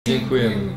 Dziękujemy.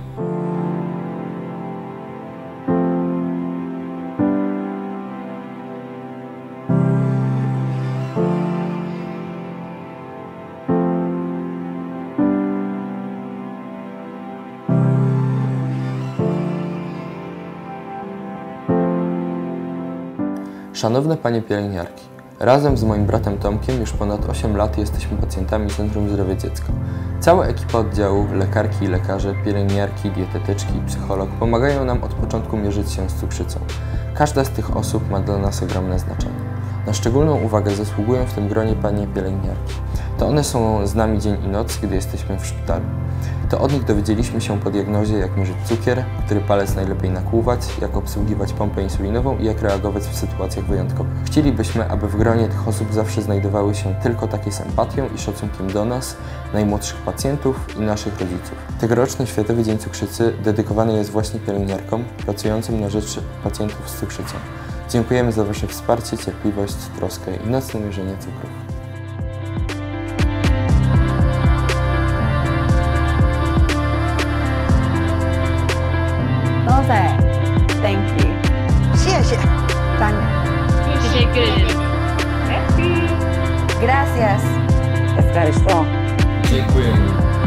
Szanowne Panie pielęgniarki, razem z moim bratem Tomkiem już ponad 8 lat jesteśmy pacjentami Centrum Zdrowia Dziecka. Cała ekipa oddziału, lekarki i lekarze, pielęgniarki, dietetyczki i psycholog pomagają nam od początku mierzyć się z cukrzycą. Każda z tych osób ma dla nas ogromne znaczenie. Na szczególną uwagę zasługują w tym gronie Panie pielęgniarki. To one są z nami dzień i noc, kiedy jesteśmy w szpitalu. To od nich dowiedzieliśmy się po diagnozie, jak mierzyć cukier, który palec najlepiej nakłuwać, jak obsługiwać pompę insulinową i jak reagować w sytuacjach wyjątkowych. Chcielibyśmy, aby w gronie tych osób zawsze znajdowały się tylko takie z empatią i szacunkiem do nas, najmłodszych pacjentów i naszych rodziców. Tegoroczny Światowy Dzień Cukrzycy dedykowany jest właśnie pielęgniarkom pracującym na rzecz pacjentów z cukrzycą. Dziękujemy za Wasze wsparcie, cierpliwość, troskę i nocne mierzenie cukru. Thank you. 谢谢 Tania. Gracias. Ευχαριστώ. Dziękujemy.